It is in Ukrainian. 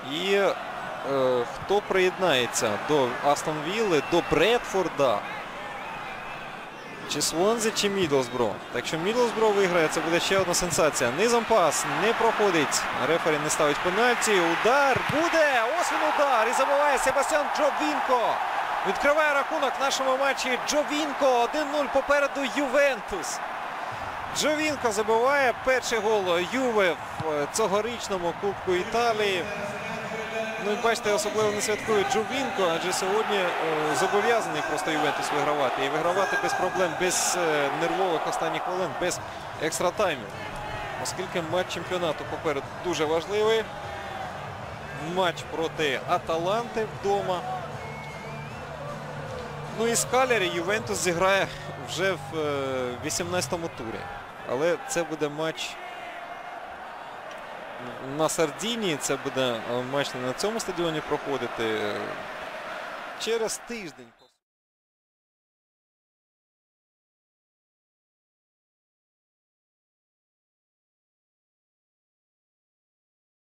І хто приєднається до Астон Вілли, до Бредфорда? Чи Свонзі, чи Мідлсбро? Так що Мідлсбро виграє, це буде ще одна сенсація. Низом пас не проходить. Рефері не ставить пенальті. Удар буде! Ось він удар! І забиває Себастьян Джовінко. Відкриває рахунок в нашому матчі Джовінко. 1-0 попереду Ювентус. Джовінко забиває перший гол Юве в цьогорічному Кубку Італії. Ну і бачите, особливо не святкує Джовінко, адже сьогодні зобов'язаний просто Ювентус вигравати. І вигравати без проблем, без нервових останніх хвилин, без екстратаймів. Оскільки матч чемпіонату попереду дуже важливий. Матч проти Аталанти вдома. Ну і з Калярі Ювентус зіграє вже в 18-му турі. Але це буде матч на Сардінії, це буде матч не на цьому стадіоні проходити через тиждень.